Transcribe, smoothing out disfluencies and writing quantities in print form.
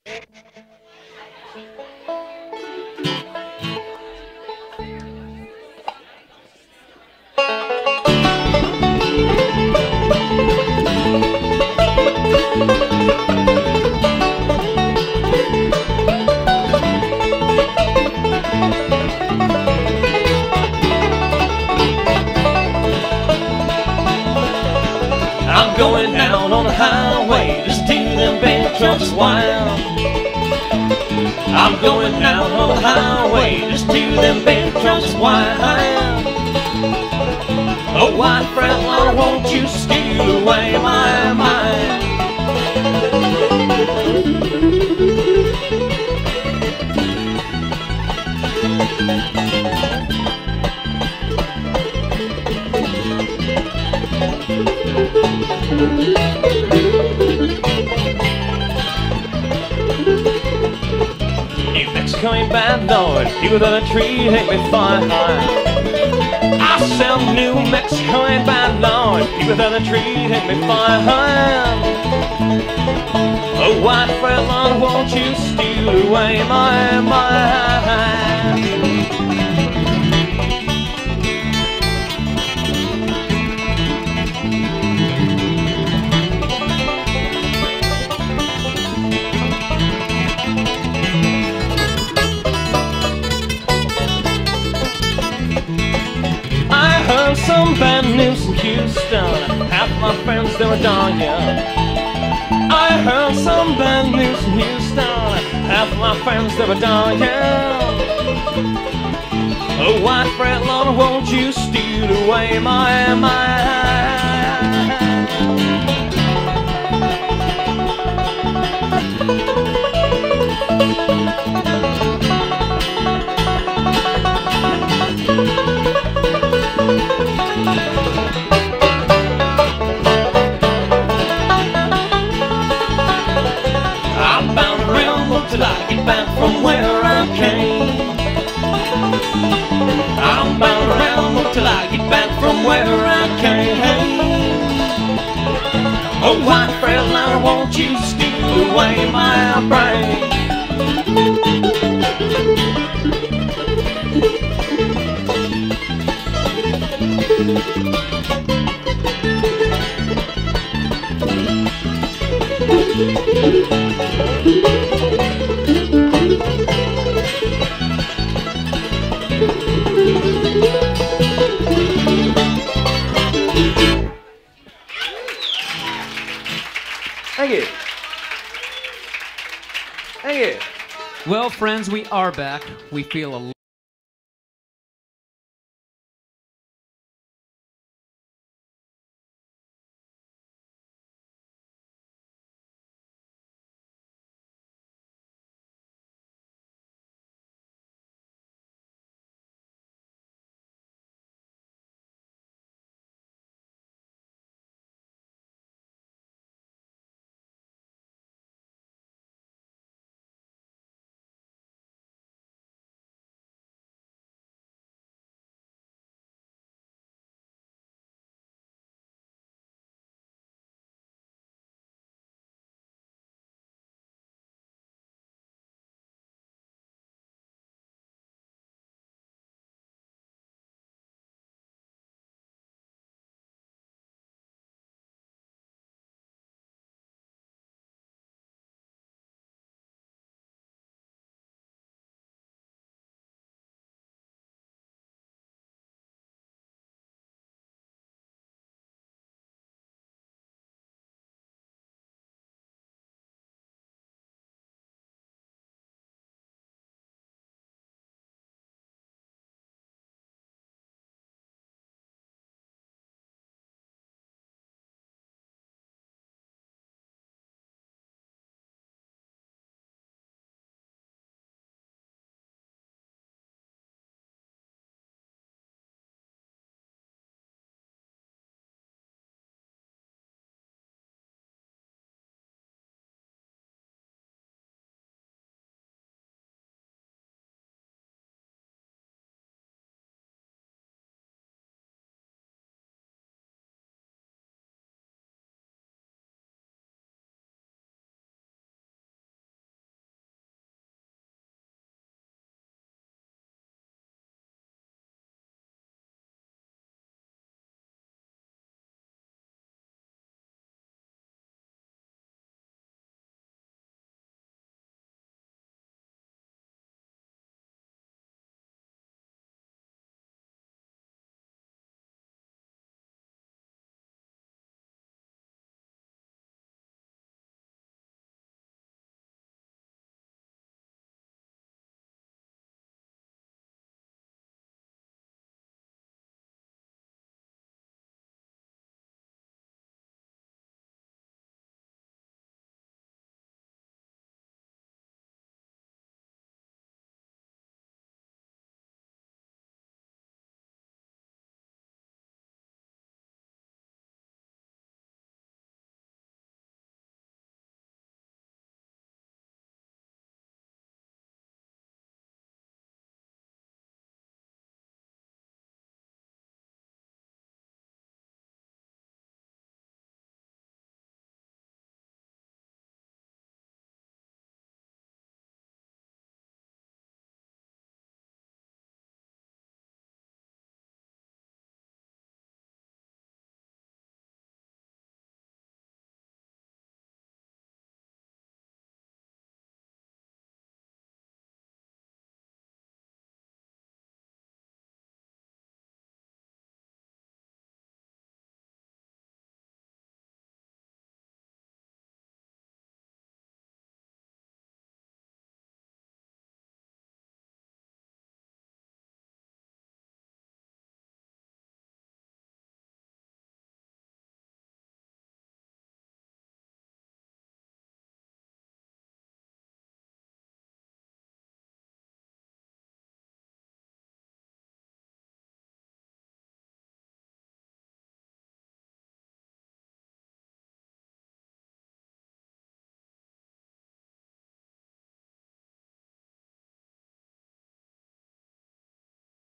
I'm going down on the highway, just to them big trucks wild. I'm going down on the highway, just to them big trucks wild. Oh, white freightliner, won't you steal away my mind? New Mexico ain't bad, Lord. People that a tree hate me fine. I said New Mexico ain't bad, Lord. People that a tree hate me fine. Oh, white freightliner, won't you steal away my mind? Some bad news in Houston. Half my friends, they were dying. I heard some bad news in Houston. Half my friends, they were dying. Oh, white freightliner, won't you steal away my mind? Till I get back from where I came. I'm bound around till I get back from where I came. Oh, white freightliner, won't you steal away my brain? Thank you. Thank you. Well, friends, we are back. We feel a